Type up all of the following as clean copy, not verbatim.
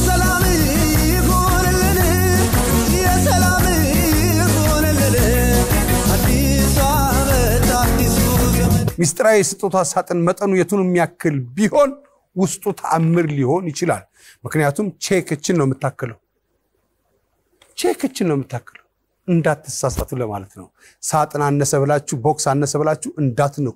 የሰላም ይሁንልን የሰላም ይሁንልን አዲስ ዓመት አዲስ ዘመን ሚስጥራዊ ስጦታ ሳጥን መጠኑ የቱንም ያክል ቢሆን ውስጡ ተአምር ሊሆን ይችላል ምክንያቱም ቼክችን ነው የምታከለው እንዳትሳሳቱ ለማለት ነው ሳጥን አነሰ ብላችሁ ቦክስ አነሰ ብላችሁ እንዳትንቁ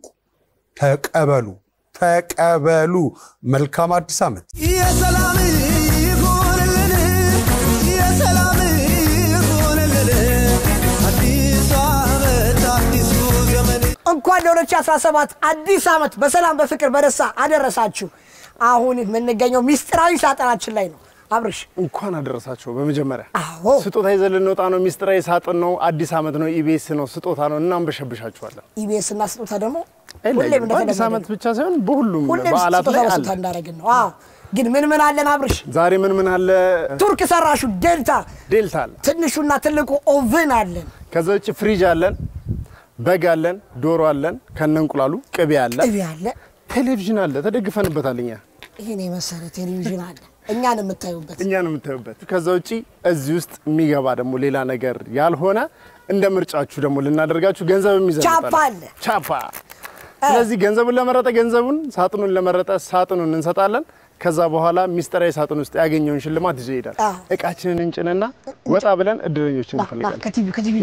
ተቀበሉ መልካም አዲስ ዓመት የሰላም ይሁንልን የሰላም ይሁንልን አዲስ ዓመት አዲስ ዘመን እንኳን ለ2017 አዲስ ዓመት በሰላም በፍቅር በደስታ አደረሳችሁ አሁን የምንገኘው ሚስጥራዊ ሳጥናችን ላይ ነው አብርሽ እንኳን አደረሳችሁ በመጀመሪያ አዎ ስጦታ ይዘልን ወጣ ነው ሚስጥራዊ ሳጥን ነው አዲስ ዓመት ነው ኢቢኤስ ነው ስጦታ ነው እናም በሸብሻችኋለን ኢቢኤስ እና ስጦታ ደግሞ ሁሌም አዲስ ዓመት ብቻ ሳይሆን በሁሉም በዓላት ላይ አለ እንዳረግን ነው አዎ ግን ምን አለን አብርሽ ዛሬ ምን አለ ቱርክ ሰራሹ ዴልታ አለ ትንሹና ትልቁ ኦቨን አለን ከዛ ውጪ ፍሪጅ አለን በግ አለን ዶሮ አለን ከነንቁላሉ ቅቤ አለ ቴሌቪዥን አለ ተደግፈንበታልኛ ይሄኔ መሰለ ቴሌቪዥን አለ እኛን የምታዩበት ከዛ ውጪ እዚህ ውስጥ የሚገባ ደግሞ ሌላ ነገር ያልሆነ እንደ ምርጫችሁ ደግሞ ልናደርጋችሁ ገንዘብ የሚዘምጣል ቻፓ ስለዚህ ገንዘቡን ለመረጠ ገንዘቡን ሳጥኑን ለመረጠ ሳጥኑን እንሰጣለን ከዛ በኋላ ሚስጥራዊ ሳጥን ውስጥ ያገኘውን ሽልማት ይዘው ይሄዳል እቃችንን እንጭንና ወጣ ብለን እድለኞችን እንፈልጋለን ከቲቪ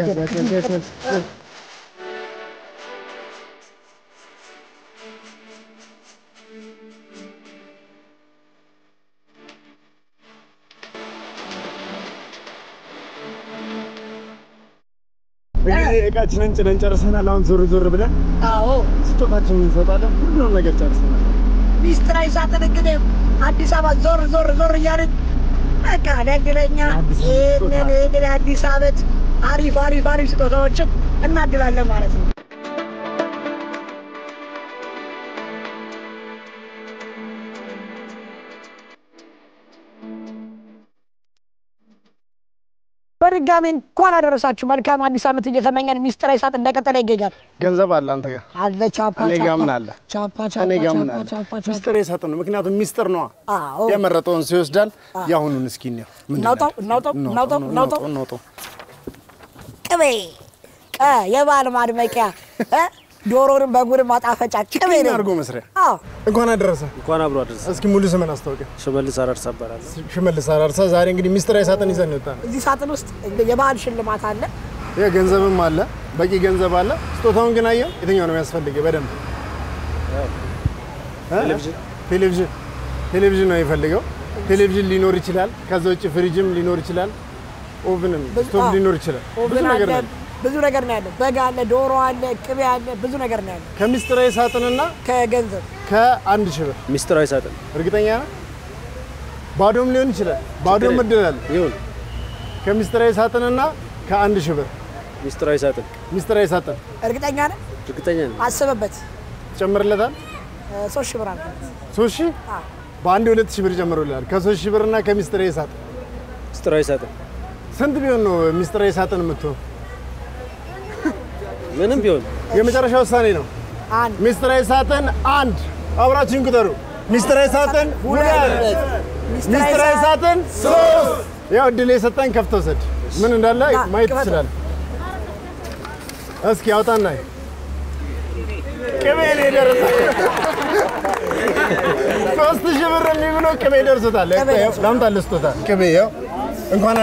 እቃችንን ጭነን ጨርሰናል አሁን ዞር ብለን አዎ ስጦታችንን እንሰጣለን ሁሉንም ነገር ጨርሰናል ሚስጥራዊ ሳጥን እንግዲህ አዲስ አበባ ዞር እያልን በቃ ደግለኛ ይሄንን አዲስ ዓመት አሪፍ ስጦታዎችን እናድላለን ማለት ነው በድጋሚ እንኳን አደረሳችሁ መልካም አዲስ ዓመት እየተመኘን ሚስጥራዊ ሳጥን እንደቀጠለ ይገኛል ገንዘብ አለ አንተ ጋር አለ ቻፓ ሚስጥራዊ ሳጥን ነው ምክንያቱም ሚስጥር ነው የመረጠውን ሲወስዳል ያሁኑን እስኪ ነው እናውጣው ቅቤ የባል ማድመቂያ ዶሮን በጉር ማጣፈጫ ቅቤ ነው አርጎ መስሪያ እንኳን አደረሰ እስኪ ሙሉ ስምን አስተዋውቀ ሽመልስ አራርሳ ይባላል ሽመልስ አራርሳ ዛሬ እንግዲህ ሚስጥራዊ ሳጥን ይዘን ወጣን እዚህ ሳጥን ውስጥ የባል ሽልማት አለ የገንዘብም አለ በቂ ገንዘብ አለ ስጦታውን ግን አየው የትኛው ነው የሚያስፈልገው በደንብ ቴሌቪዥን ነው የሚፈልገው ቴሌቪዥን ሊኖር ይችላል ከዛ ውጪ ፍሪጅም ሊኖር ይችላል ኦቨንም ስቶቭ ሊኖር ይችላል ብዙ ነገር ነው ያለው በግ አለ ዶሮ አለ ቅቤ አለ ብዙ ነገር ነው ያለው ከሚስጥራዊ ሳጥንና ከገንዘብ ከ1 ሺህ ብር ሚስጥራዊ ሳጥን እርግጠኛ ነህ ባዶም ሊሆን ይችላል ባዶም መደላል ይሁን ከሚስጥራዊ ሳጥንና ከ1 ሺህ ብር ሚስጥራዊ ሳጥን እርግጠኛ ነህ አስበበት ጨምርለታል 3 ሺህ ብር አለ 3 ሺህ በአንድ 2 ሺህ ብር ጨምሮልሃል ከ3 ሺህ ብርና ከሚስጥራዊ ሳጥን ስንት ቢሆን ነው ሚስጥራዊ ሳጥን የምትሆን ምንም ቢሆን የመጨረሻ ውሳኔ ነው ሚስጥራዊ ሳጥን 1 አብራችሁን ቁጠሩ ሚስጥራዊ ሳጥን 2 ሚስጥራዊ ሳጥን 3 ያው ድሌ ሰጠን ከፍተው ሰድ ምን እንዳለ ማየት ይችላል እስኪ አውጣና ቅቤ ነው ደረሰ 3000 ብር የሚብሎ ቅቤ ደርሶታል ላምጣልህ ስጦታ ቅቤ ያው እንኳን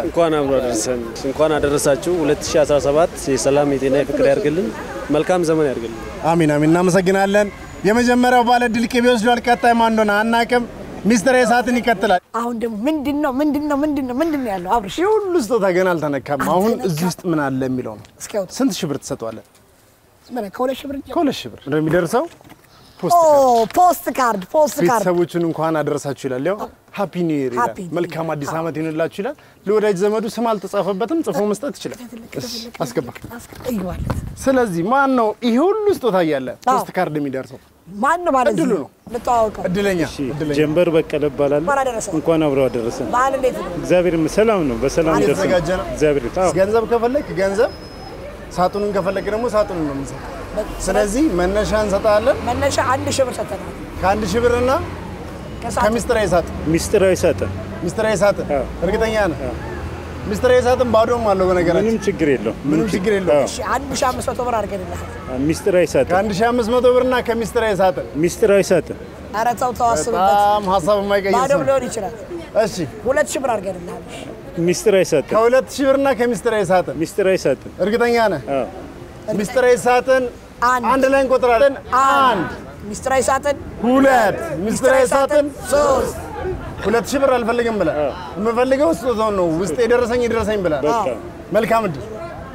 አደረሳችሁ 2017 የሰላም የጤና የፍቅር ያርግልን መልካም ዘመን ያርግልን አሜን እናመሰግናለን የመጀመሪያው ባለ ድል ቅቤ ወስዷል ቀጣይ ማን እንደሆነ አናውቅም ሚስጥራዊ ሳጥን ይቀጥላል አሁን ደግሞ ምንድነው ያለው አብርሽ ሁሉ ስጦታ ገና አልተነካም አሁን እዚህ ውስጥ ምን አለ የሚለው ነው ስንት ሺህ ብር ተሰጥቷል ከሁለት ሺህ ብር እንደሚደርሰው ፖስት ካርድ ቤተሰቦቹን እንኳን አደረሳችሁ ይላል ያው ሃፒ ኒው ኢየር መልካም አዲስ ዓመት ይሁንላችሁ ይላል ለወዳጅ ዘመዱ ስም አልተጻፈበትም ጽፎ መስጠት ይችላል አስገባ ስለዚህ ማን ነው ይሄ ሁሉ ስጦታ ያለ ፖስት ካርድ የሚደርሰው ማን ነው ማለት ነው ለታውቀው እድለኛ ጀንበር በቀለ ይባላል እንኳን አብረው አደረሰን ባል እንዴት ነው እግዚአብሔር ሰላም ነው በሰላም ተዘጋጀና እግዚአብሔር ገንዘብ ከፈለክ ገንዘብ ሳጥኑን ከፈለክ ደግሞ ሳጥኑን ነው ስለዚህ መነሻ እንሰጣለን መነሻ 1 ሺህ ብር ሰጠናል ከ1 ሺህ ብርና ከሚስጥራዊ ሳጥን ሚስጥራዊ ሳጥን ሚስጥራዊ ሳጥን እርግጠኛ ነህ? ሚስጥራዊ ሳጥን ባዶም አለው በነገራችን ምንም ችግር የለውም። ምንም ችግር የለውም። እሺ 1500 ብር አድርገንልሃል። ሚስጥራዊ ሳጥን ከ1500 ብርና ከሚስጥራዊ ሳጥን ሚስጥራዊ ሳጥን ኧረ ተው አስብበት። በጣም ሀሳብ የማይቀይር ባዶም ሰው ሊሆን ይችላል። እሺ 2000 ብር አድርገንልሃል። ሚስጥራዊ ሳጥን ከ2000 ብርና ከሚስጥራዊ ሳጥን ሚስጥራዊ ሳጥን እርግጠኛ ነህ? አዎ ሚስጥራዊ ሳጥን አንድ ላይ እንቆጥራለን። አንድ ሚስጥራዊ ሳጥን 2 ሚስጥራዊ ሳጥን 3 2000 ብር አልፈልግም ብለህ የምፈልገው ስጦታውን ነው። ውስጥ የደረሰኝ ብለህ መልካም እድል።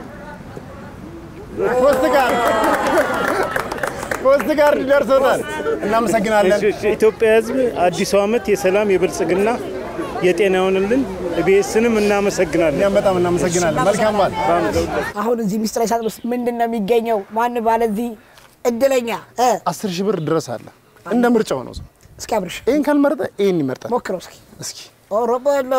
ፖስት ካርድ ደርሶታል። እናመሰግናለን። ኢትዮጵያ ሕዝብ አዲሱ ዓመት የሰላም የብልጽግና የጤና ይሁንልን። ኢቢኤስንም እናመሰግናለን። እኛም በጣም እናመሰግናለን። መልካም በዓል። አሁን እዚህ ሚስጥራዊ ሳጥን ውስጥ ምንድነው የሚገኘው? ማን ባለዚህ እድለኛ 10,000 ብር ድረስ አለ። እንደ ምርጫው ነው። እስኪ አብርሽ ይሄን ካልመረጠ ይሄን ይመርጣል። ሞክረው እስኪ። ኦሮቦሎ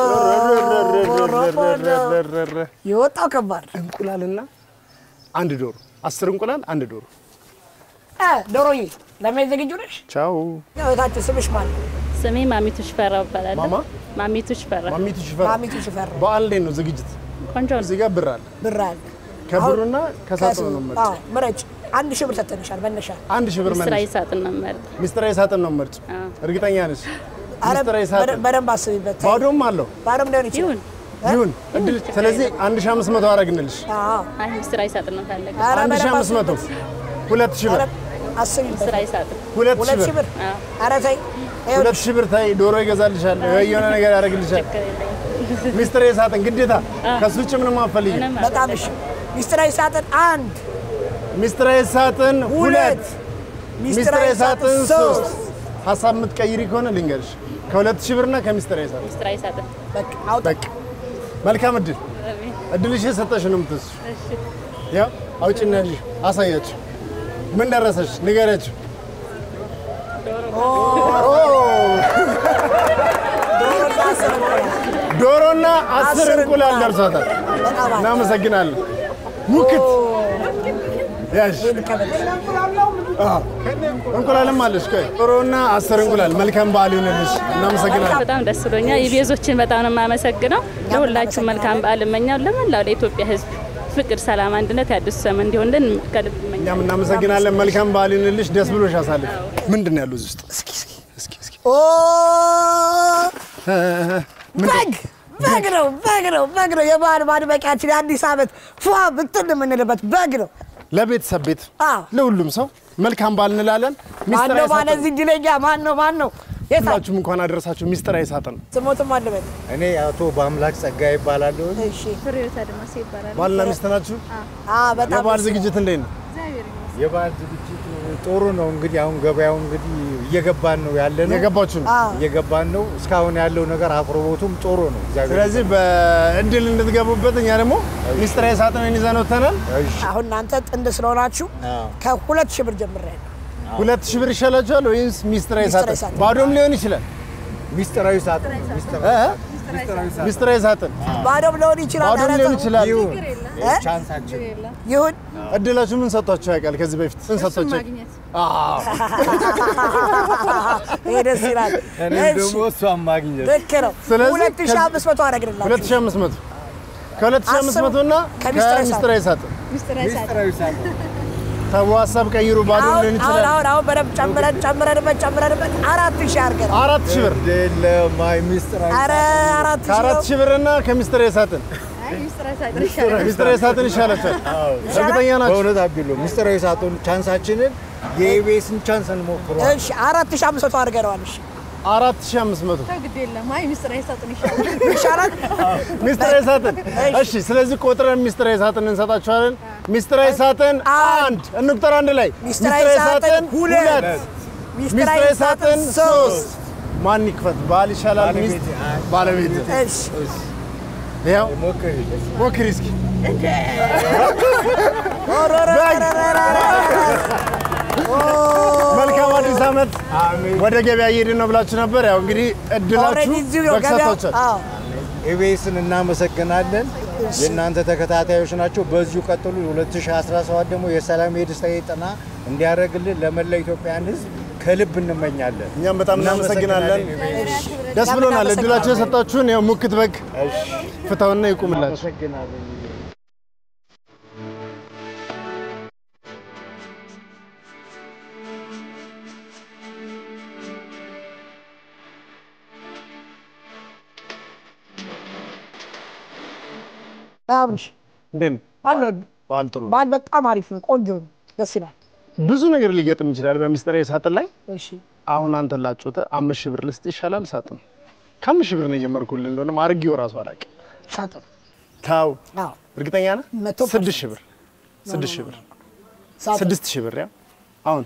የወጣው ከባድ እንቁላልና አንድ ዶሮ 10 እንቁላል አንድ ዶሮ። ዶሮዬ ለምን ዝግጁ ነሽ? ቻው። እህታችን ስምሽ ማን ነው? ስሜ ማሚቱ ሽፈራው እባላለሁ። ማማ ማሚቱ ሽፈራው። ማሚቱ ሽፈራው። በዓል እንዴት ነው ዝግጅት? ቆንጆ ነው። እዚህ ጋር ብር አለ። ከብሩና ከሳጥኑ ነው ማለት። ምረጭ። 1000 ብር ሰጥተንሻል። መነሻ 1000 ብር ሚስጥራዊ ሳጥን ነው የምመርጥ። ሚስጥራዊ ሳጥን ነው የምመርጥ። እርግጠኛ ነሽ? ሚስጥራዊ ሳጥን በደንብ አስቢበት። ባዶም አለው። ባዶም ሊሆን ይችላል። ይሁን እድል። ስለዚህ 1500 አረግንልሽ። አይ ሚስጥራዊ ሳጥን ነው ታለቀ። 1500 2000 ብር አስቢበት። ሚስጥራዊ ሳጥን 2000 ብር። ኧረ ተይ 2000 ብር ታይ። ዶሮ ይገዛልሻል። የሆነ ነገር ያደርግልሻል። ሚስጥራዊ ሳጥን ግዴታ። ከሱ ውጭ ምንም አትፈልጊም። በጣም እሺ። ሚስጥራዊ ሳጥን 1 ሚስጥራዊ ሳጥን 2 ሚስጥራዊ ሳጥን 3 ሀሳብ የምትቀይሪ ከሆነ ልንገርሽ ከ2000 ብርና ከሚስጥራዊ ሳጥን ሚስጥራዊ ሳጥን በቃ አውጣ። መልካም እድል። እድልሽ የሰጠሽ ነው የምትወስጂው። ያው አውጪና አሳያችሁ። ምን ደረሰሽ ንገረችው። ዶሮና 10 እንቁላል ደርሷታል። እናመሰግናለን። ሙክት ያሽ እንቁላልም አለሽ። ዶሮና 10 እንቁላል። መልካም በዓል ይሁንልሽ። እናመሰግናለን። በጣም ደስ ብሎኛል። ኢቢኤሶችን በጣም ነው የማመሰግነው። ለሁላችሁ መልካም በዓል እመኛለሁ። ለመላው ለኢትዮጵያ ሕዝብ ፍቅር፣ ሰላም፣ አንድነት ያድስ ዘመን እንዲሆንልን ከልብ እመኛለሁ። እኛም እናመሰግናለን። መልካም በዓል ይሁንልሽ። ደስ ብሎሽ አሳልፍ። ምንድን ነው ያለው እዚህ ውስጥ? እስኪ በግ ነው። የበዓል ማድመቂያችን የአዲስ ዓመት ፏ ብትን የምንልበት በግ ነው። ለቤተሰብ ቤት ለሁሉም ሰው መልካም በዓል እንላለን። ማነው ባለዚህ እድለኛ? ማን ነው? ሁላችሁም እንኳን አደረሳችሁ። ሚስጥራዊ ሳጥን ስሞትም አለበት። እኔ አቶ በአምላክ ጸጋ ይባላል። እሺ ፍሬህይወት አድማሴ ይባላል። ባልና ሚስት ናችሁ? በጣም የበዓል ዝግጅት እንዴት ነው? የበዓል ዝግጅት ጥሩ ነው። እንግዲህ አሁን ገበያው እንግዲህ እየገባን ነው ያለነው። የገባችሁ ነው? እየገባን ነው። እስካሁን ያለው ነገር አቅርቦቱም ጥሩ ነው። ስለዚህ በእድል እንድትገቡበት እኛ ደግሞ ሚስጥራዊ ሳጥንን ይዘን ወጥተናል። አሁን እናንተ ጥንድ ስለሆናችሁ ከ2000 ብር ጀምሬያለሁ። 2000 ብር ይሻላችኋል ወይስ ሚስጥራዊ ሳጥን? ባዶም ሊሆን ይችላል። ሚስጥራዊ ሳጥን ሚስጥራዊ ሳጥን ባዶም ሊሆን ይችላል። ቻንሳችን ይሁን። እድላችሁ ምን ሰጥቷችሁ ያውቃል? ከዚህ በፊት ምን ሰጥቷችሁ? ይሄ ደስ ይላል። እኔ ደግሞ እሷን ማግኘት ልክ ነው። 2500 አደረግንላችሁ። 2500 ከ2500 እና ከሚስጥራዊ ሳጥን ተው ሀሳብ ቀይሩ። ባዶ ሊሆን ይችላል። አሁን በደምብ ጨምረንበት 4000 አድርገን 4000 ብር ለማይ ሚስጥራዊ ከ4000 ብርና ከሚስጥራዊ ሳጥን ሚስጥራዊ ሳጥን ይሻላችኋል። እርግጠኛ ናችሁ? በእውነት አቢሎ ሚስጥራዊ ሳጥን ቻንሳችንን የኢቢኤስን ቻንስ እንሞክረው። እሺ 4500 አድርገናል። እሺ 4500 ግድ የለም። አይ ሚስጥራዊ ሳጥን ይሻላል። ሚስጥራዊ ሳጥን እሺ። ስለዚህ ቆጥረን ሚስጥራዊ ሳጥን እንሰጣችኋለን። ሚስጥራዊ ሳጥን 1 እንቁጠር አንድ ላይ። ሚስጥራዊ ሳጥን 2 ሚስጥራዊ ሳጥን 3 ማን ይክፈት? ባል ይሻላል ሚስት ባለቤት? እሺ ያው ሞክሪ እስኪ። መልካም አዲስ ዓመት። ወደ ገበያ እየሄድን ነው ብላችሁ ነበር። ያው እንግዲህ እድላችሁ በክሳቶቻችሁ ኢቢኤስን እናመሰግናለን። የእናንተ ተከታታዮች ናቸው። በዚሁ ቀጥሉ። 2017 ደግሞ የሰላም የደስታ የጤና እንዲያደርግልን ለመላ ኢትዮጵያን ሕዝብ ከልብ እንመኛለን። እኛም በጣም እናመሰግናለን። ደስ ብሎናል። እድላችሁ የሰጣችሁን ያው ሙክት በግ ፍታውና ይቁምላችሁ። እናመሰግናለን። አብሽ እንደም ባል በጣም አሪፍ ነው። ቆንጆ ነው። ደስ ይላል። ብዙ ነገር ሊገጥም ይችላል በሚስጥራዊ ሳጥን ላይ። እሺ አሁን አንተ ላጮተ 5000 ብር ልስጥ ይሻላል ሳጥን? ከ5000 ብር ነው የጀመርኩልህ እንደሆነ ማርጊው ራሱ አላውቅ። ሳጥን ታው አዎ እርግጠኛ ነህ? 6000 ብር 6000 ብር 6000 ብር ያ አሁን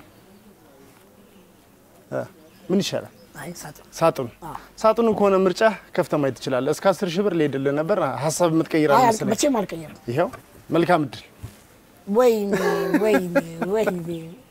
ምን ይሻላል? አይ ሳጥን ሳጥኑ ከሆነ ምርጫ ከፍተህ ማየት ትችላለህ። እስከ 10000 ብር ሊሄድልህ ነበር። ሐሳብ የምትቀይራለህ መሰለኝ። መቼም አልቀየርም። ይሄው መልካም እድል። ወይኔ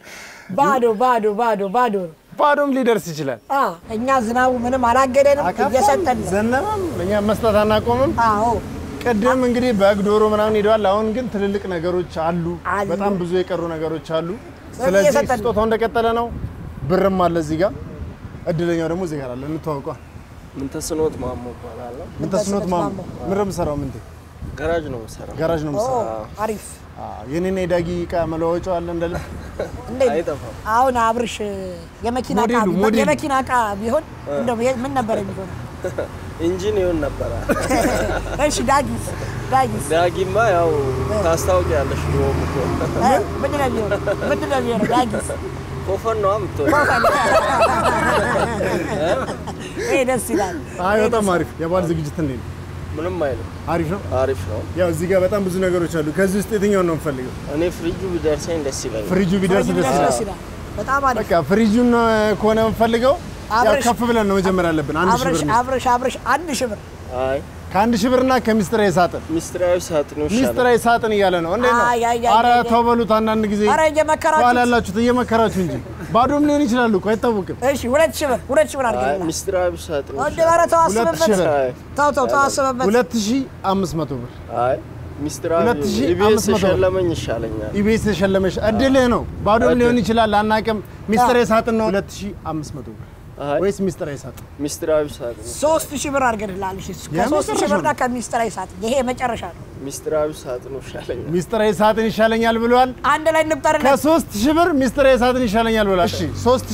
ባዶም ሊደርስ ይችላል። እኛ ዝናቡ ምንም አላገደንም። እየሰጠን ዘነበም እኛ መስጠት አናቆምም። አዎ ቀደም እንግዲህ በግ ዶሮ ምናምን ሄደዋል። አሁን ግን ትልልቅ ነገሮች አሉ። በጣም ብዙ የቀሩ ነገሮች አሉ። ስለዚህ ስጦታው እንደቀጠለ ነው። ብርም አለ እዚህ ጋር። እድለኛው ደግሞ እዚህ ጋር አለ። እንተዋወቀው። ምን ተስኖት ማሞ ይባላል። ምን ተስኖት ማሞ ምንም ሰራው ምን ጋራጅ ነው ሰራው። ጋራጅ ነው ሰራው። አሪፍ የኔና የዳጊ ዕቃ መለዋወጫው አለ እንደለ አይጠፋም። አሁን አብርሽ የመኪና ዕቃ ቢሆን እንደው ምን ነበር የሚሆነው? ኢንጂን ይሆን ነበር። እሺ ዳጊማ ያው ታስታውቂያለሽ ነው እኮ ምንድን ነው የሚሆነው ዳጊስ? ኮፈን ነው አምጥቶ ደስ ይላል። አይ በጣም አሪፍ የባል ዝግጅት እንዴት ነው? ምንም አይልም። አሪፍ ነው። ያው እዚህ ጋር በጣም ብዙ ነገሮች አሉ። ከዚህ ውስጥ የትኛውን ነው የምፈልገው? እኔ ፍሪጁ ቢደርሰኝ ደስ ይላል። ፍሪጁ ቢደርስ ደስ ይላል። በጣም አሪፍ። በቃ ፍሪጁን ከሆነ የምፈልገው ያው ከፍ ብለን ነው መጀመር ያለብን። 1000 ብር ነው። አብርሽ 1000 ብር። አይ ከ1000 ብርና ከሚስጥራዊ ሳጥን ነው ይሻላል። ሚስጥራዊ ሳጥን እያለ ነው እንዴ ነው? ኧረ ተው በሉት። አንዳንድ ጊዜ ኧረ እየመከራችሁ እንጂ ባዶም ሊሆን ይችላል እኮ አይታወቅም። እሺ 2000 ብር አድርገን ሚስጥራዊ ሳጥን ወደ ኧረ ተው አስበበት። ተው አስበበት። 2500 ብር። አይ ሚስጥራዊ ኢቢኤስ ሸለመኝ ይሻለኛል። ኢቢኤስ ሸለመሽ እድልህ ነው። ባዶም ሊሆን ይችላል አናውቅም። ሚስጥራዊ ሳጥን ነው 2500 ብር ወይስ ሚስጥራዊ ሳጥን? ሚስጥራዊ ሳጥን 3000 ብር አድርገንልሃል። እሺ ከ3000 ብር ጋር ከሚስጥራዊ ሳጥን ይሄ መጨረሻ ነው። ሚስጥራዊ ሳጥን ይሻለኛል። ሚስጥራዊ ሳጥን ይሻለኛል ብሏል። አንድ ላይ እንቁጠርለት። ከ3000 ብር ሚስጥራዊ ሳጥን ይሻለኛል ብሏል። እሺ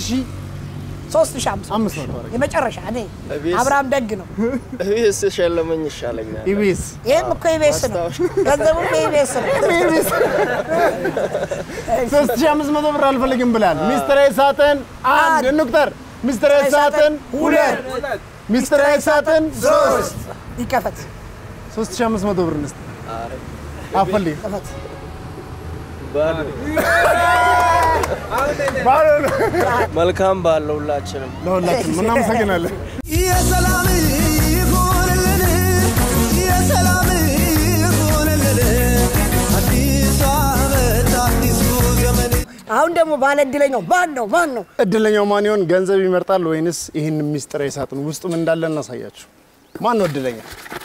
3500 የመጨረሻ እኔ አብርሃም ደግ ነው። ኢቢኤስ ሸለመኝ ይሻለኛል። ኢቢኤስ ይሄም እኮ ኢቢኤስ ነው። ገንዘቡ ኢቢኤስ ነው። 3500 ብር አልፈልግም ብላል። ሚስጥራዊ ሳጥን 1 እንቁጠር። ሚስጥራዊ ሳጥን 2 ሚስጥራዊ ሳጥን 3 ይከፈት። 3500 ብር እንስጥ። አፈልግ ይከፈት። መልካም በዓል ለሁላችንም እናመሰግናለን። የሰላም ይሁንልን አዲስ ዓመት አዲሱ ዘመን። አሁን ደግሞ ባለ እድለኛው ማን ነው? እድለኛው ማን ይሆን? ገንዘብ ይመርጣል ወይንስ ይሄን ሚስጥራዊ ሳጥን ውስጡ ምን እንዳለ እናሳያችሁ። ማን ነው እድለኛ?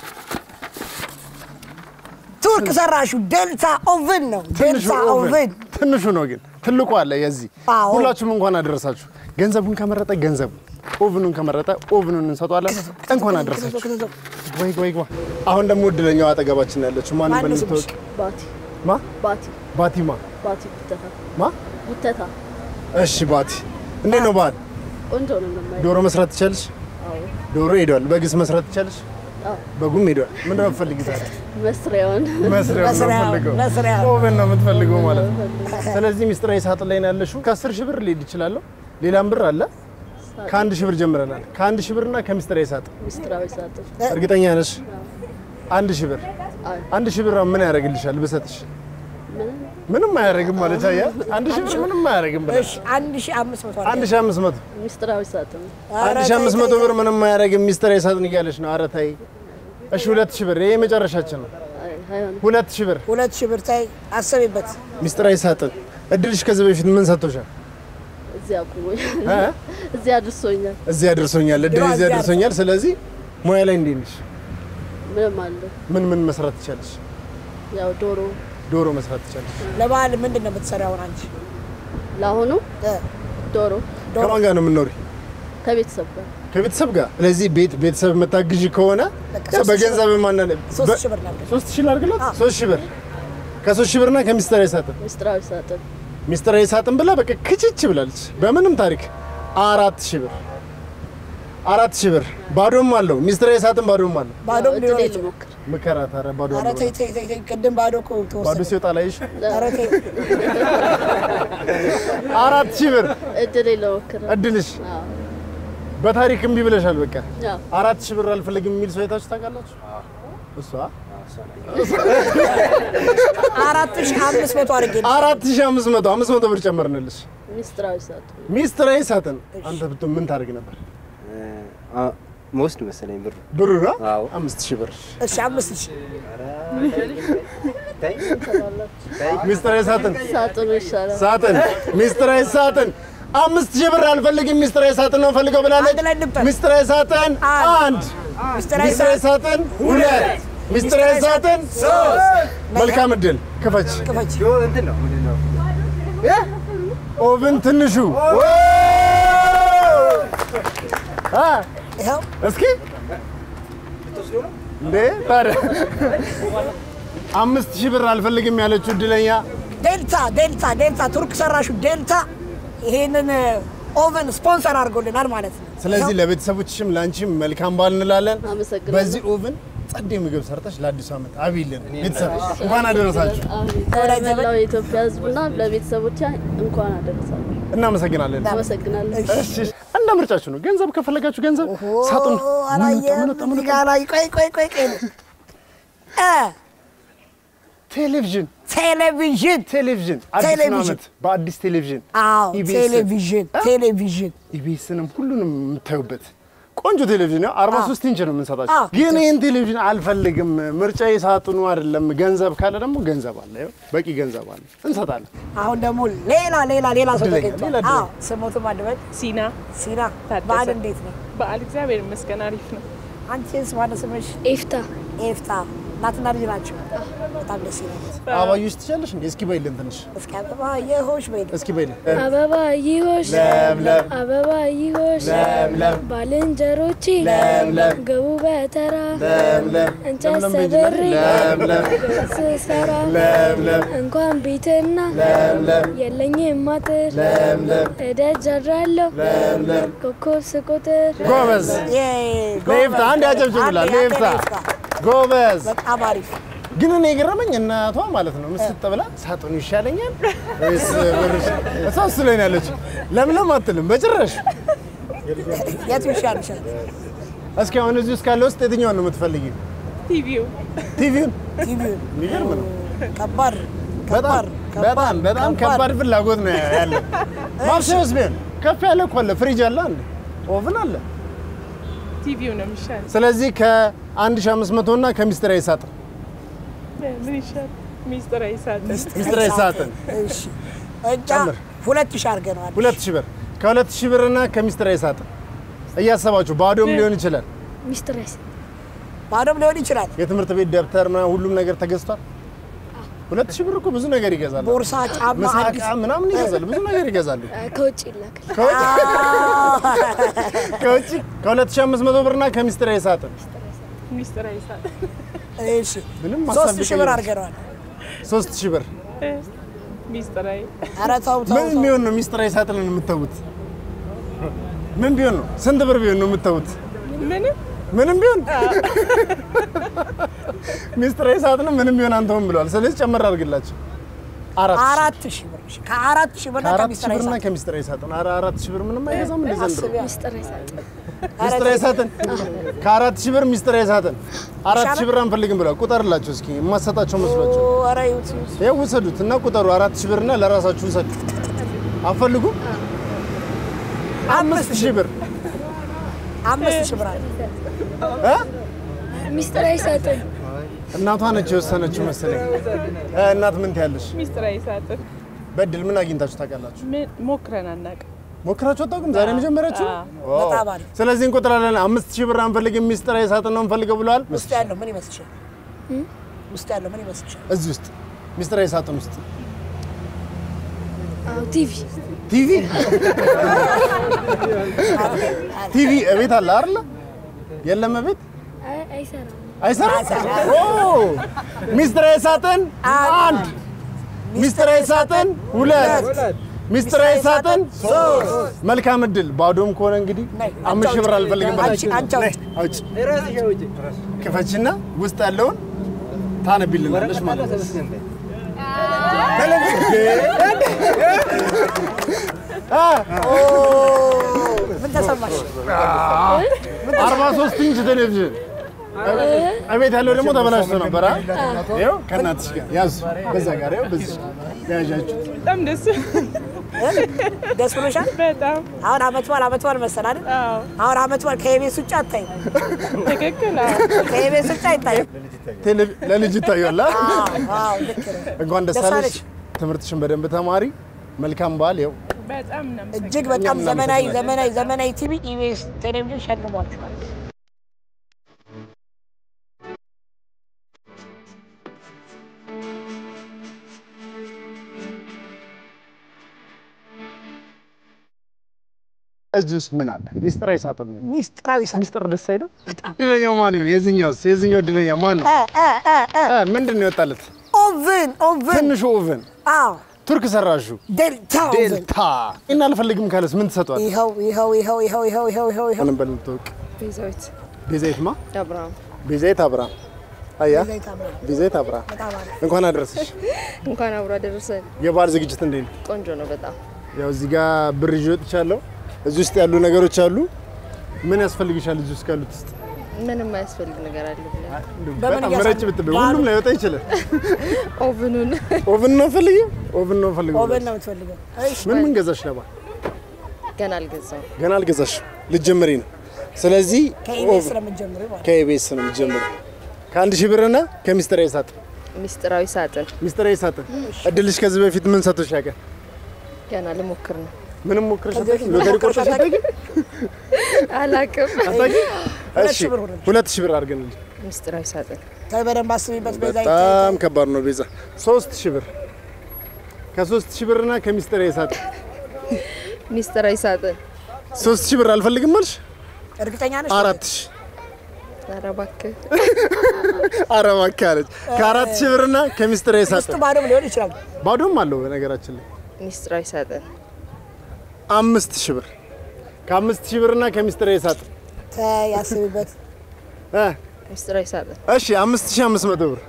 ቱርክ ሰራሹ ዴልታ ኦቨን ነው። ዴልታ ኦቨን ትንሹ ነው ግን ትልቁ አለ የዚህ። ሁላችሁም እንኳን አደረሳችሁ። ገንዘቡን ከመረጠ ገንዘቡ፣ ኦቨኑን ከመረጠ ኦቨኑን እንሰጣለን። እንኳን አደረሳችሁ። ወይ አሁን ደግሞ እድለኛው አጠገባችን ያለችው ማን እንደምትወቅ? ባቲ ጉተታ። እሺ ባቲ እንዴት ነው በዓል? ቆንጆ ነው። ዶሮ መስራት ትችያለሽ? ዶሮ ሄዷል። በግስ መስራት ትችያለሽ? በጉም ሄዷል። ምን ነው የምትፈልጊው ታዲያ? መስሪያውን ኦቨን ነው የምትፈልገው ማለት ነው። ስለዚህ ሚስጥራዊ ሳጥን ላይ ነው ያለሽው። ከ10000 ብር ሊሄድ ይችላል። ሌላም ብር አለ። ከ1000 ብር ጀምረናል። ከ1000 ብርና ከሚስጥራዊ ሳጥን እርግጠኛ ነሽ? 1000 ብር 1000 ብር ምን ያደርግልሻል ብሰጥሽ? ምንም አያደርግም ማለት አያ 1000 ብር ምንም አያደርግም ብለሽ 1500 ሚስጥራዊ ሳጥን 1500 ብር ምንም አያደርግም ሚስጥራዊ ሳጥን እያለሽ ነው። ኧረ ተይ። እሺ 2000 ብር ይሄ መጨረሻችን ነው። 2000 ብር ታይ አሰቢበት። ሚስጥራዊ ሳጥን እድልሽ ከዚህ በፊት ምን ሰጥቶሻል? እዚያ አድርሶኛል። እድል እዚያ አድርሶኛል። ስለዚህ ሙያ ላይ እንዴት ነሽ? ምንም አለ። ምን መስራት ትችያለሽ? ያው ዶሮ መስራት ትችያለሽ። ለበዓል ምንድን ነው የምትሰሪው አንቺ? ለአሁኑ ከማን ጋር ነው የምትኖሪ? ከቤተሰብ ጋር ከቤተሰብ ጋር። ስለዚህ ቤተሰብ መታግዢ ከሆነ በገንዘብ ማን አለ? 3000 ብር ነበር። 3000 ላድርግላት? 3000 ብር ከ3000 ብርና ከሚስጥራዊ ሳጥን ሚስጥራዊ ሳጥን ብላ በቃ ክችች ብላለች። በምንም ታሪክ 4000 ብር 4000 ብር ባዶም አለው። ሚስጥራዊ ሳጥን ባዶም አለው። ባዶም ሊሆን ይችላል። መከራታ ኧረ ባዶ አለው። ኧረ ተይ ቅድም ባዶ እኮ ተወሰደ። ባዶ ሲወጣ ላይሽ ኧረ ተይ 4000 ብር እድሌ ልሞክር። እድልሽ በታሪክ እምቢ ብለሻል። በቃ 4000 ብር አልፈልግም የሚል ሰው አይታችሁ ታውቃላችሁ? እሷ 4500 አድርጌ 4500 500 ብር ጨመርንልሽ። ሚስጥራዊ ሳጥን አንተ ብትሆን ምን ታደርግ ነበር? መወስድ መሰለኝ ብሩ ነው 5000 ብር። እሺ 5000 ሚስጥራዊ ሳጥን ይሻላል። ሳጥን ሚስጥራዊ ሳጥን 5000 ብር አልፈልግም ሚስጥራዊ ሳጥን ነው ፈልገው ብላለች። ሚስጥራዊ ሳጥን 1 ሚስጥራዊ ሳጥን 2 ሚስጥራዊ ሳጥን 3 መልካም እድል። ክፈች እንትን ነው ምንድነው? ኦቭን ትንሹ ይሄው እስኪ እንዴ ታዲያ 5000 ብር አልፈልግም ያለችው እድለኛ ዴልታ ቱርክ ሰራሹ ዴልታ ይሄንን ኦቨን ስፖንሰር አድርጎልናል ማለት ነው። ስለዚህ ለቤተሰቦችሽም ላንቺም መልካም በዓል እንላለን። አመሰግናለሁ። በዚህ ኦቨን ጸዴ ምግብ ሰርተሽ ለአዲሱ ዓመት አብይልን። ቤተሰብ እንኳን አደረሳችሁ። ለመላው የኢትዮጵያ ሕዝብና ለቤተሰቦቿ እንኳን አደረሳችሁ። እናመሰግናለን። አመሰግናለሁ። እሺ እንደ ምርጫችሁ ነው። ገንዘብ ከፈለጋችሁ ገንዘብ ሳጥን ምን ጋላይ ቆይ ቴሌቪዥን አዲስ ዓመት በአዲስ ቴሌቪዥን ቴሌቪዥን ኢቢኤስንም ሁሉንም የምታዩበት ቆንጆ ቴሌቪዥን ነው። 43 ኢንች ነው የምንሰጣችሁ። ግን ይሄን ቴሌቪዥን አልፈልግም ምርጫዬ ሳጥኑ አይደለም። ገንዘብ ካለ ደግሞ ገንዘብ አለ፣ በቂ ገንዘብ አለ እንሰጣለን። አሁን ደግሞ ሌላ ሰው ተገኝቷል። ስሞቱ ማድበል ሲና በዓል እንዴት ነው? በዓል እግዚአብሔር ይመስገን አሪፍ ነው። አንቺስ ማነው ስምሽ? ኤፍታ እናትና ልጅ ናቸው። በጣም ደስ ይላል። አበባዮሽ ትችያለሽ እንዴ? እስኪ በይልን ትንሽ እስኪ አበባየሆሽ በይልን። እስኪ በይልን። አበባየሆሽ ለምለም አበባየሆሽ ለምለም ባልንጀሮቼ ለምለም ገቡ በተራ ለምለም እንጨት ሰብሬ ለምለም ስሰራ ለምለም እንኳን ቤትና ለምለም የለኝም አጥር ለምለም እደጅ አድራለሁ ለምለም ኮከብ ስቆጥር። ጎበዝ ለይፍታ አንድ ያጨብጭቡላት። ለይፍታ ጎበዝ በጣም አሪፍ። ግን እኔ የገረመኝ እናቷ ማለት ነው ምስጥ ብላ ሳጥኑ ይሻለኛል ወይስ ብርሽ እሷስ ላይ ነው ያለችው። ለምለም አትልም በጭራሽ። የቱ ይሻልሻል? እስኪ አሁን እዚህ ውስጥ ካለው ውስጥ የትኛውን ነው የምትፈልጊው? ቲቪው የሚገርም ነው። ከባድ በጣም ከባድ ፍላጎት ነው ያለው። ማብሰያውስ ቢሆን ከፍ ያለ እኮ አለ፣ ፍሪጅ አለ፣ አንድ ኦቭን አለ። ቲቪው ነው የሚሻለው። ስለዚህ ከ1500 እና ከሚስጥራዊ ሳጥን ምን ይሻል? ሚስጥራዊ ሳጥን እሺ እጫ 2000 አድርገናል። 2000 ብር ከ2000 ብር እና ከሚስጥራዊ ሳጥን እያሰባችሁ ባዶም ሊሆን ይችላል። ሚስጥራዊ ባዶም ሊሆን ይችላል። የትምህርት ቤት ደብተር ምናምን ሁሉም ነገር ተገዝቷል። 2000 ብር እኮ ብዙ ነገር ይገዛሉ። ቦርሳ፣ ጫማ፣ ምሳቃ ምናምን ይገዛሉ። ብዙ ነገር ይገዛሉ። ከውጭ ይላካል። ከውጭ ከ2500 ብር እና ከሚስጥራዊ ሳጥን እሺ ምንም 3000 ብር አድርገናል። 3000 ብር ሚስጥራዊ። ኧረ ተው ምን ቢሆን ነው ሚስጥራዊ ሳጥንን የምትተውት? ምን ቢሆን ነው? ስንት ብር ቢሆን ነው የምትተውት? ምንም ቢሆን ሚስጥራዊ ሳጥንን ምንም ቢሆን አንተውም ብለዋል። ስለዚህ ጨመር አድርግላችሁ 4000 ብር ከ4000 ብር እና ከሚስጥራዊ ሳጥን 4000 ብር ምንም አይገዛም። እንደዚህ ነው ሚስጥራዊ ሳጥን ሚስጥራዊ ሳጥን ከ4000 ብር ሚስጥራዊ ሳጥን 4000 ብር አንፈልግም ብለዋል። ቁጠርላችሁ እስኪ የማሰጣቸው መስሏችሁ። ኧረ ይኸው ውሰዱት እና ቁጠሩ። 4000 ብር እና ለራሳችሁ ውሰዱ። አፈልጉም 5000 ብር 5000 ብር አለ ሚስጥራዊ ሳጥን እናቷ ነች የወሰነችው መሰለኝ። እናት ምን ትያለሽ? ሚስጥራዊ ሳጥን በድል ምን አግኝታችሁ ታውቃላችሁ? ሞክረን አናውቅም። ሞክራችሁ አታውቁም? ዛሬ መጀመሪያችሁ? በጣም አሪፍ። ስለዚህ እንቆጥራለን። 5000 ብር አንፈልግም ሚስጥራዊ ሳጥን ነው እንፈልገው ብለዋል። ውስጥ ያለው ምን ይመስልሻል? እዚህ ውስጥ ሚስጥራዊ ሳጥን ውስጥ ቲቪ ቲቪ እቤት አለ አይደል? የለም እቤት አይሰራም። ኦ ሚስጥራዊ ሳጥን 1 ሚስጥራዊ ሳጥን 2 ሚስጥራዊ ሳጥን 3 መልካም እድል። ባዶም ከሆነ እንግዲህ 5 ሺህ ብር አልፈልግም ብለሽ አውጪ ክፈችና ውስጥ ያለውን ታነቢልናለሽ ማለት ነው። ምን ተሰማሽ? 43 ኢንች ቴሌቪዥን አቤት ያለው ደግሞ ተበላሽቶ ነበር። ይኸው ከእናትሽ ጋር ያዙ። በዛ ጋር ይኸው በዚህ ያዣችሁ። በጣም ደስ ብሎሻል? በጣም አሁን አመት በዓል መሰል አይደል? አሁን አመት በዓል ከቤት ውጭ አታይም። ትክክል። ከቤት ውጭ አይታይም። ለልጅ ይታያል። አዎ ልክ ነው። እንኳን ደስ አለሽ። ትምህርትሽን በደንብ ተማሪ። መልካም በዓል። ይኸው በጣም ነው እጅግ በጣም ዘመናዊ ቲቪ ኢቢኤስ ቴሌቪዥን ሸልሟችኋል። እዚህስ ምን አለ? ሚስጥራዊ ሳጥን ነው። ሚስጥር ደስ አይልም? ድለኛው ማን ነው? የዚህኛው ድለኛ ማን ነው? ምንድን ነው የወጣለት? ኦቨን ትንሹ ኦቨን። አዎ ቱርክ ሰራሹ ዴልታ እና አልፈልግም ካለስ ምን ትሰጧል? ይኸው ምንም በል እንተውቅ። ቤዛዊትማ ቤዛዊት አብርሃም አያ ቤዛዊት አብርሃም እንኳን አደረሰሽ። እንኳን አብሮ አደረሰን። የበዓል ዝግጅት እንዴት ነው? ቆንጆ ነው በጣም። ያው እዚህ ጋር ብር ይዤ ወጥቻለሁ። እዚህ ውስጥ ያሉ ነገሮች አሉ። ምን ያስፈልግሻል? እዚህ ውስጥ ካሉት ውስጥ ምንም አያስፈልግ ነገር አለ። በጣም መረጭ ብትበይ ሁሉም ላይ ወጣ ይችላል። ኦቨን ነው ፈልጊው። ኦቨን ነው የምትፈልገው? እሺ ምን ገዛሽ ለበዓል? ገና አልገዛሽ ልትጀምሪ ነው። ስለዚህ ከኢቢኤስ ነው የምትጀምሪው ማለት ነው። ከኢቢኤስ ነው የምትጀምሪው። ከ1000 ብርና ከሚስጥራዊ ሳጥን ሚስጥራዊ ሳጥን እድልሽ ከዚህ በፊት ምን ሰጥቶሽ ያውቃል? ገና ልሞክር ነው። ምንም ሞክረሽ ሎተሪ ቆርጠሽ አታውቂ? አላውቅም። እሺ 2000 ብር አድርገንልሽ። ሚስጥራዊ ሳጥን በደንብ አስቢበት። ቤዛ በጣም ከባድ ነው ቤዛ። 3000 ብር ከ3000 ብርና ከሚስጥራዊ ሳጥን 3000 ብር አልፈልግም አልሽ? እርግጠኛ ነሽ? 4000 ኧረ እባክህ አለች። ከ4000 ብርና ከሚስጥራዊ ሳጥን ውስጡ ባዶም ሊሆን ይችላል። ባዶም አለው በነገራችን ላይ። ሚስጥራዊ ሳጥን 5000 ብር ከ5000 ብርና ከሚስጥራዊ ሳጥን ያስቢበት። ሚስጥራዊ ሳጥን እሺ 5500 ብር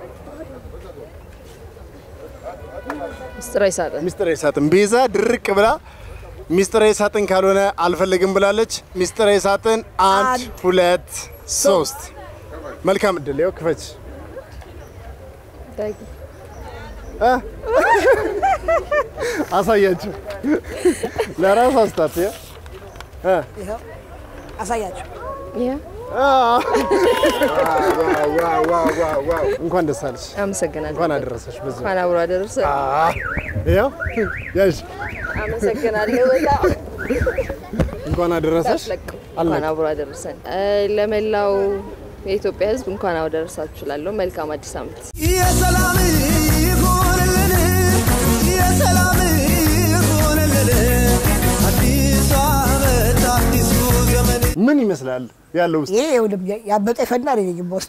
ሚስጥራዊ ሳጥን ቤዛ ድርቅ ብላ ሚስጥራዊ ሳጥን ካልሆነ አልፈልግም ብላለች። ሚስጥራዊ ሳጥን 1 2 3 መልካም እድል። ይኸው ክፈች። ዳጊ አሳያችሁ ለራስ አስታት ይኸው አሳያችሁ። እንኳን ደስ አለሽ። አመሰግናለሁ። እንኳን አደረሰሽ። በዚህ እንኳን አብሮ አደረሰ። ይኸው ያዥ። አመሰግናለሁ በጣም እንኳን አደረሰሽ። እንኳን አብሮ አደረሰን። ለመላው የኢትዮጵያ ሕዝብ እንኳን አደረሳችሁ እላለሁ። መልካም አዲስ ዓመት። የሰላም ይሁንልን፣ የሰላም ይሁንልን። አዲስ ዓመት አዲሱ ዘመን ምን ይመስላል ያለው ውስጥ? ይሄ ያበጠ ፈና ነው የሚቦስ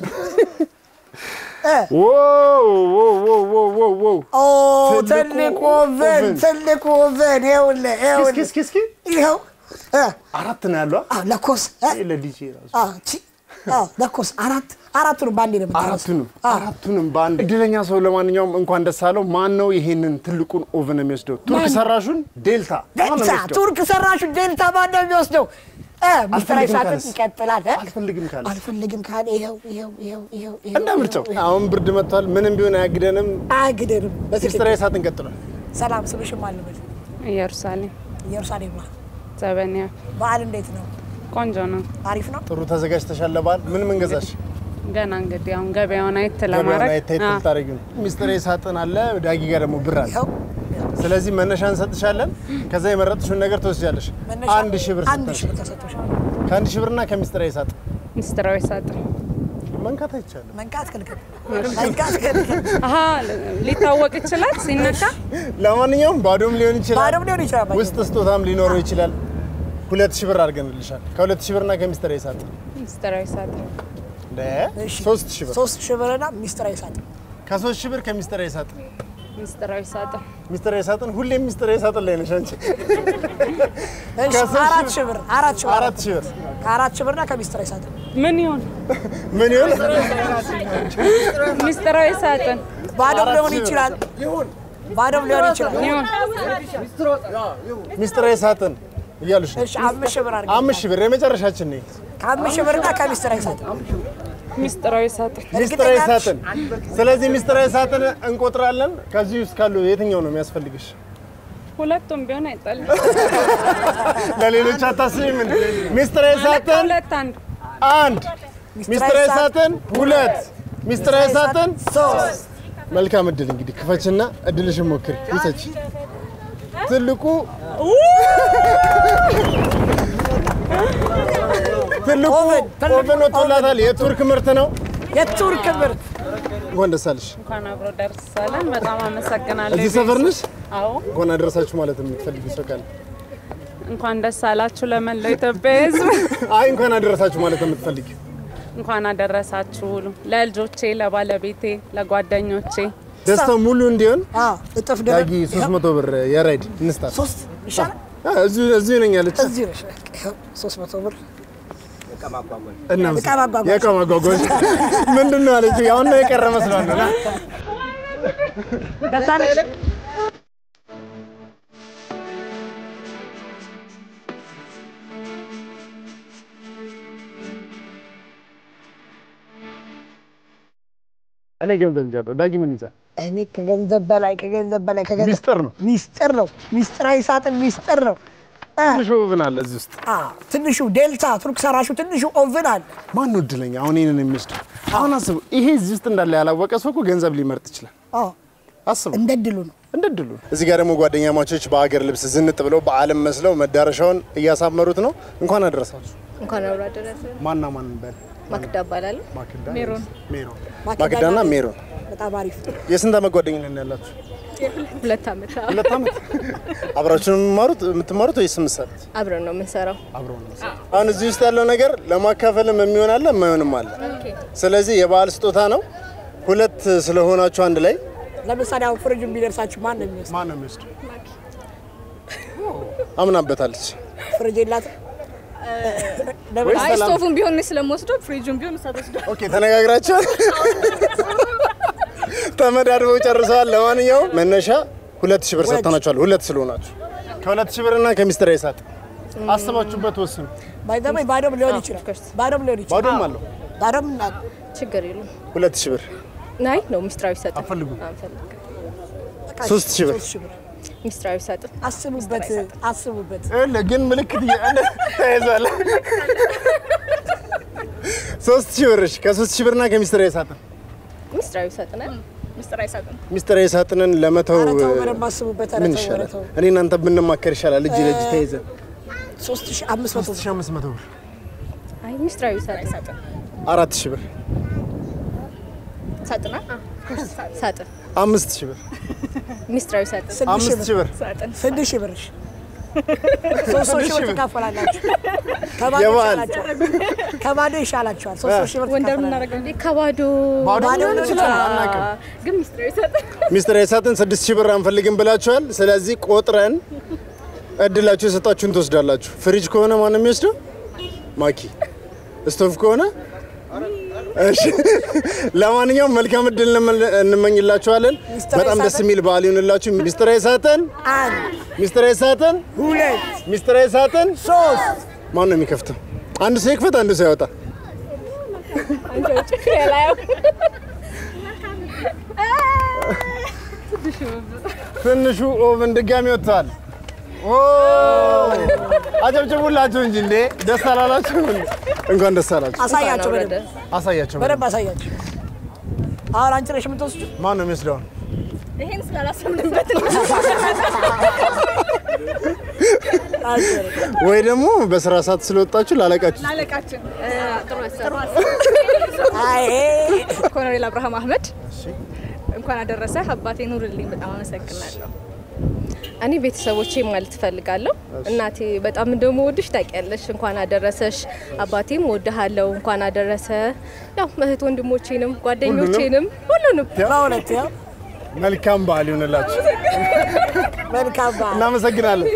ትልቁ ኦቨን ይኸው አራት ነው ያለው። ለኮስ ለዲጄ ራሱ ለኮስ አራቱንም ባንዴ ነው የምታረሰው። አራቱንም ባንዴ። እድለኛ ሰው ለማንኛውም እንኳን ደስ አለው። ማን ነው ይሄንን ትልቁን ኦቨን የሚወስደው? ቱርክ ሰራሹን ዴልታ ቱርክ ሰራሹን ዴልታ ማን ነው የሚወስደው? ሚስጥራዊ ሳጥን ይቀጥላል። አልፈልግም ካለ ይኸው እንደ ምርጫው። አሁን ብርድ መጥቷል። ምንም ቢሆን አያግደንም። ሚስጥራዊ ሳጥን ቀጥሏል። ሰላም ስምሽም አለበት? ኢየሩሳሌም ነው። ዘበኒያ በዓል እንዴት ነው? ቆንጆ ነው። አሪፍ ነው። ጥሩ ተዘጋጅተሻል ለበዓል? ምን ገዛሽ? ገና እንግዲህ አሁን ገበያውን አይተለማረክ ታረጊ። ሚስጥራዊ ሳጥን አለ፣ ዳጊ ጋር ደግሞ ብር አለ። ስለዚህ መነሻ እንሰጥሻለን። ከዛ የመረጥሽውን ነገር ትወስጃለሽ። 1000 ብር ተሰጥቶሻል። ከ1000 ብርና ከሚስጥራዊ ሳጥን መንካት አይቻልም። መንካት ክልክል መንካት ክልክል አሃ ሊታወቅ ይችላል ሲነካ ለማንኛውም ባዶም ሊሆን ይችላል ባዶም ሊሆን ይችላል ውስጥ ስጦታም ሊኖረው ይችላል 2000 ብር አድርገንልሻል ከ2000 ብርና ከሚስተራዊ ሳጥን ሚስተራዊ ሳጥን 3000 ብር 3000 ብርና ሚስተራዊ ሳጥን ከ3000 ብር ከሚስተራዊ ሳጥን ሚስተራዊ ሳጥን ሁሌም ሚስተራዊ ሳጥን ላይ ነሽ አንቺ እሺ 4000 ብር 4000 ብር ከ4000 ብርና ከሚስተራዊ ሳጥን ምን ይሆን ሚስተራዊ ሳጥን ባዶም ሊሆን ይችላል ባዶም ሊሆን ይችላል ሚስተራዊ ሳጥን እያሉሽ እሺ 5000 ብር አድርገን 5000 ብር የመጨረሻችን ነው ከ5000 ብርና ከሚስተራዊ ሳጥን ሚስተራዊ ሳጥን ስለዚህ ሚስተራዊ ሳጥን እንቆጥራለን ከዚህ ውስጥ ካሉ የትኛው ነው የሚያስፈልግሽ ሁለቱም ቢሆን አይጣልም ለሌሎች አታስቢም ሚስተራዊ ሳጥን አንድ ሚስተራዊ ሳጥን ሁለት ሚስተራዊ ሳጥን ሶስት መልካም እድል እንግዲህ ክፈችና እድልሽን ሞክሪ ውሰጂ ትልቁ ኦቨን ወጥቶላታል የቱርክ ምርት ነው የቱርክ ምርት እንኳን ደስ አለሽ እንኳን አብሮ ደርሳለን በጣም አመሰግናለሁ እዚህ ሰፈር ነሽ አዎ እንኳን አደረሳችሁ ማለት የምትፈልጊው ሰው ካለ እንኳን ደስ አላችሁ ለመላው ኢትዮጵያ ህዝብ አይ እንኳን አደረሳችሁ ማለት የምትፈልጊው እንኳን አደረሳችሁ ለልጆቼ ለባለቤቴ ለጓደኞቼ ደስታው ሙሉ እንዲሆን እጥፍ ዳጊ 300 ብር የራይድ እንስጣት 3 ይሻላል እዚህ ነኝ ያለች እዚህ ነሽ 300 ብር የቀማጓጓዥ ምንድነው አለች ያውና የቀረ መስሏል ነው ደሳለሽ እኔ ገንዘብ ጃዶ ዳጊ ምን ይዛ እኔ ከገንዘብ በላይ ሚስጥር ነው ሚስጥራዊ ሳጥን ሚስጥር ነው ትንሹ ኦቨን አለ እዚህ ውስጥ ትንሹ ዴልታ ቱርክ ሰራሹ ትንሹ ኦቨን አለ ማን ነው እድለኛ አሁን ይሄንን የሚወስደው አሁን አስቡ ይሄ እዚህ ውስጥ እንዳለ ያላወቀ ሰው እኮ ገንዘብ ሊመርጥ ይችላል አስቡ እንደድሉ ነው እዚህ ጋር ደግሞ ጓደኛ ማቾች በአገር ልብስ ዝንጥ ብለው በዓለም መስለው መዳረሻውን እያሳመሩት ነው እንኳን አደረሳችሁ እንኳን አብሮ አደረሰን ማንና ማን በል ማክዳ ባላል ሜሮን ማክዳና ሜሮን በጣም አሪፍ የስንት ዓመት ጓደኝነት ነው ያላችሁ 2 ዓመት አብራችሁ የምትማሩት ወይስ የምትሰሩት አብረን ነው የምንሰራው አሁን እዚህ ውስጥ ያለው ነገር ለማካፈልም የሚሆን አለ የማይሆንም አለ ስለዚህ የበዓል ስጦታ ነው ሁለት ስለሆናችሁ አንድ ላይ ለምሳሌ አሁን ፍሪጅን ቢደርሳችሁ ማን ነው የሚወስደው አምናበታለች ፍሪጅ የላት አይ ስቶፉን ቢሆን ስለምወስደው ፍሪጁን ቢሆን ሳትወስደው ኦኬ ተነጋግራችኋል ተመዳድበው ጨርሰዋል ለማንኛውም መነሻ 2000 ብር ሰጥተናችኋል ሁለት ስለሆናችሁ ከ2000 ብርና ከሚስተራዊ ሳጥን አስባችሁበት ወስኑ ባይደም ባዶም ሊሆን ይችላል ባዶም አለው ባዶም ችግር የለም 2000 ብር ናይ ነው ሚስተራዊ ሳጥን አፈልጉ 3000 ብር ሚስተራዊ ሳጥን አስቡበት ግን ምልክት ተያይዟል 3000 ብር ከ3000 ብርና ከሚስተራዊ ሳጥን ሚስተራዊ ሳጥንን ለመተው ምን ይሻላል እኔ እናንተ ብንማከር ይሻላል እጅ ለእጅ ተይዘን 3500 ብር አይ ሚስተራዊ ሳጥን 4000 ብር ሳጥን 5000 ብር ሚስተራዊ ሳጥን 5000 ብር 6000 ብር 3000 ብር ተካፈላላችሁ ከባዶ ይሻላችኋል 3000 ብር ወንደም እናረጋለን ከባዶ ግን ሚስተራዊ ሳጥን 6000 ብር አንፈልግም ብላችኋል ስለዚህ ቆጥረን እድላችሁ የሰጣችሁን ትወስዳላችሁ ፍሪጅ ከሆነ ማን ነው የሚወስደው ማኪ ስቶቭ ከሆነ እሺ ለማንኛውም መልካም እድል እንመኝላችኋለን በጣም ደስ የሚል በዓል ይሁንላችሁ ሚስተራዊ ሳጥን 1 ሚስተራዊ ሳጥን 2 ሚስተራዊ ሳጥን 3 ማን ነው የሚከፍተው አንድ ሰው ይክፈት አንድ ሰው ያወጣ ትንሹ ኦቨን ድጋሚ ወጥቷል አጨብጭቡላችሁ እንጂ እንዴ ደስ አላላችሁ እንኳን ደስ አላችሁ አሳያችሁ በደንብ አሁን አንቺ ነሽ የምትወስጂው ማን ነው የሚወስደው ይሄን ስላላሰምንበት ነው ወይ ደግሞ በስራ ሰዓት ስለወጣችሁ ላለቃችሁ ጥሩ አይ ኮሎኔል አብርሃም አህመድ እንኳን አደረሰ አባቴ ኑርልኝ በጣም አመሰግናለሁ እኔ ቤተሰቦቼ ማለት ፈልጋለሁ እናቴ በጣም እንደምወድሽ ታውቂያለሽ እንኳን አደረሰሽ አባቴም ወድሃለው እንኳን አደረሰ ያው እህት ወንድሞቼንም ጓደኞቼንም ሁሉንም ባውለት ያው መልካም በዓል ይሁንላችሁ መልካም በዓል እናመሰግናለን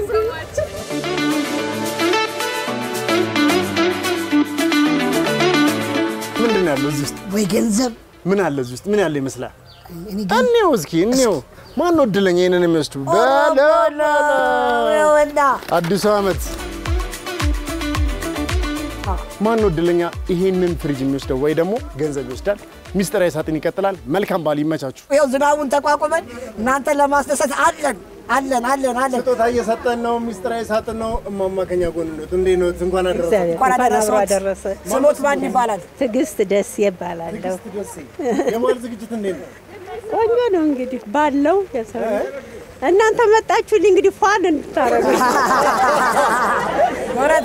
ምንድን ነው ያለው እዚህ ውስጥ ወይ ገንዘብ ምን አለ እዚህ ውስጥ ምን ያለ ይመስላል እኔው እስኪ እኔው ማን ነው እድለኛ ይሄንን የሚወስዱ በላ አዲስ ዓመት ማን ነው እድለኛ ይሄንን ፍሪጅ የሚወስደው ወይ ደግሞ ገንዘብ ይወስዳል ሚስጥራዊ ሳጥን ይቀጥላል መልካም በዓል ይመቻችሁ ይኸው ዝናቡን ተቋቁመን እናንተን ለማስደሰት አለን ስጦታ እየሰጠን ነው ሚስጥራዊ ሳጥን ነው እማማከኛ ጎን ነው እንዴ ነው እንኳን አደረሰ ስሞት ማን ይባላል ትግስት ደስ ይባላል የማል ዝግጅት እንዴ ነው ቆንጆ ነው እንግዲህ ባለው ያሰራ እናንተ መጣችሁልኝ እንግዲህ ፋን እንድታረጉ ወራደ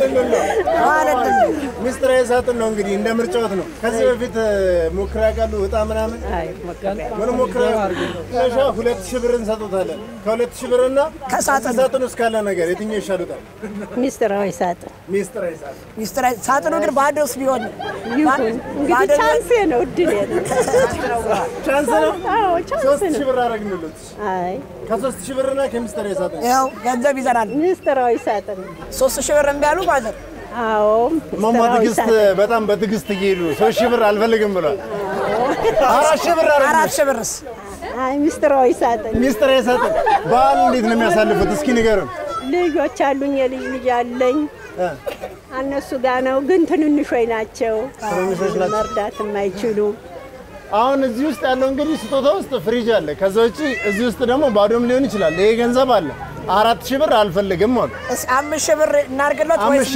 ሚስጥራዊ ሳጥን ነው እንግዲህ እንደ ምርጫዎት ነው ከዚህ በፊት ሞክራ ያጋሉ ወጣ ምናምን አይ ምን ሞክራ ለሻ 2000 ብር እንሰጡታለን ከ2000 ብርና ከሳጥን ውስጥ ካለ ነገር የትኛው ይሻሉታል ሚስጥራዊ ሳጥን ሚስጥራዊ ሳጥኑ ግን ባዶስ ቢሆን ይሁን እንግዲህ ቻንስ ነው እድል ቻንስ ነው አዎ ቻንስ ነው 3000 ብር አረግንሉት አይ ከ3000 ብርና ከሚስጥራዊ ሳጥን ያው ገንዘብ ይዘናል ሚስጥራዊ ሳጥን 3000 ብር እንዲያሉ ማለት አዎ ማማ ትግስት በጣም በትግስት ይሄዱ 3000 ብር አልፈልግም ብሏል 4000 ብር አረግ 4000 ብርስ አይ ሚስጥራዊ ሳጥን በዓል እንዴት ነው የሚያሳልፉት እስኪ ንገሩን ልጆች አሉኝ ልጅ አለኝ እነሱ ጋር ነው ግን ትንንሾች ናቸው መርዳት የማይችሉ አሁን እዚህ ውስጥ ያለው እንግዲህ ስጦታ ውስጥ ፍሪጅ አለ ከዛ ውጪ እዚህ ውስጥ ደግሞ ባዶም ሊሆን ይችላል ይሄ ገንዘብ አለ 4000 ብር አልፈልግም ማለት 5000 ብር እናርግለት ወይስ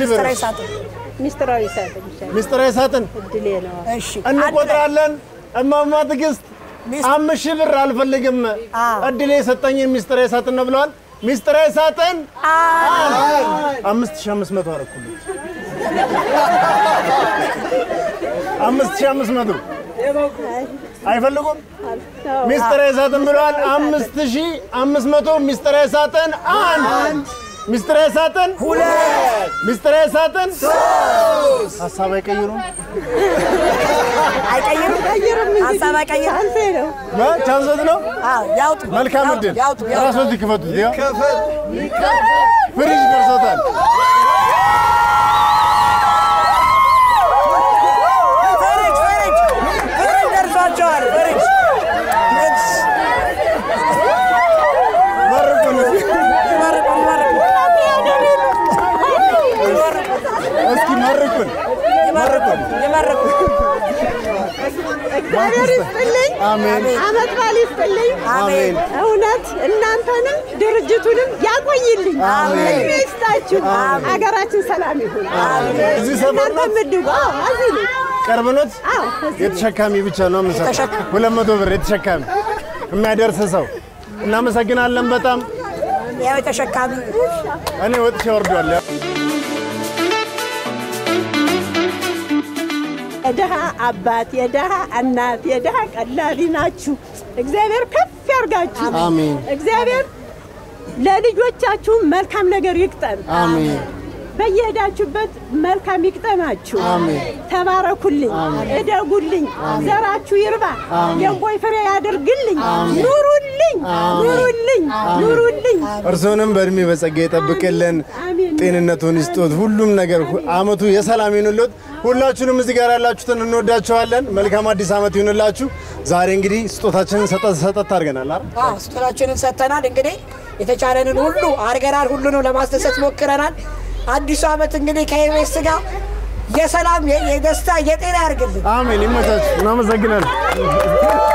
ሚስጥራዊ ሳጥን እድሌ ነው እሺ እንቆጥራለን እማማ ትግስት 5000 ብር አልፈልግም እድሌ ሰጠኝ ሚስጥራዊ ሳጥን ነው ብለዋል ሚስጥራዊ ሳጥን 5500 አረኩልኝ 5500 አይፈልጉም ሚስጥራዊ ሳጥን ብለዋል 5500 ሚስጥራዊ ሳጥን 1 ሚስጥራዊ ሳጥን 2 ሚስጥራዊ ሳጥን 3 ሐሳብ አይቀይሩም ሐሳብ አይቀይሩም ቻንስ ነው አዎ ያውጡ መልካም እድል ራስዎት ይከፈቱት ያው ፍሪጅ ደርሶታል እግዚአብሔር ይስጥልኝ አመት በዓል ይስጥልኝ አሜን እውነት እናንተንም ድርጅቱንም ያቆይልኝ አሜን ይስጣችሁ ሀገራችን ሰላም ይሁን አሜን እዚህ ሰፈር ነው እዚህ ነው ቅርብ ነው የተሸካሚ ብቻ ነው የምሰጠው 200 ብር የተሸካሚ የሚያደርስ ሰው እናመሰግናለን በጣም ያው የተሸካሚ እኔ ወጥቼ ወርዷል የደሃ አባት የደሃ እናት የደሃ ቀላቢ ናችሁ እግዚአብሔር ከፍ ያርጋችሁ አሜን እግዚአብሔር ለልጆቻችሁ መልካም ነገር ይቅጠም አሜን በየሄዳችሁበት መልካም ይቅጠማችሁ አሜን ተባረኩልኝ እደጉልኝ ዘራችሁ ይርባ የንቦይ ፍሬ ያድርግልኝ ኑሩልኝ እርሶንም በእድሜ በጸጋ ይጠብቅልን ጤንነቱን ይስጦት ሁሉም ነገር አመቱ የሰላም ይሁንልዎት ሁላችሁንም እዚህ ጋር ያላችሁትን እንወዳችኋለን መልካም አዲስ አመት ይሁንላችሁ ዛሬ እንግዲህ ስጦታችንን ሰጠት አድርገናል አይደል ስጦታችንን ሰጥተናል እንግዲህ የተቻለንን ሁሉ አርገናል ሁሉንም ለማስደሰት ሞክረናል አዲስ አመት እንግዲህ ከኢቢኤስ ጋር የሰላም የደስታ የጤና ያርግልን አሜን ይመቻችሁ እናመሰግናለን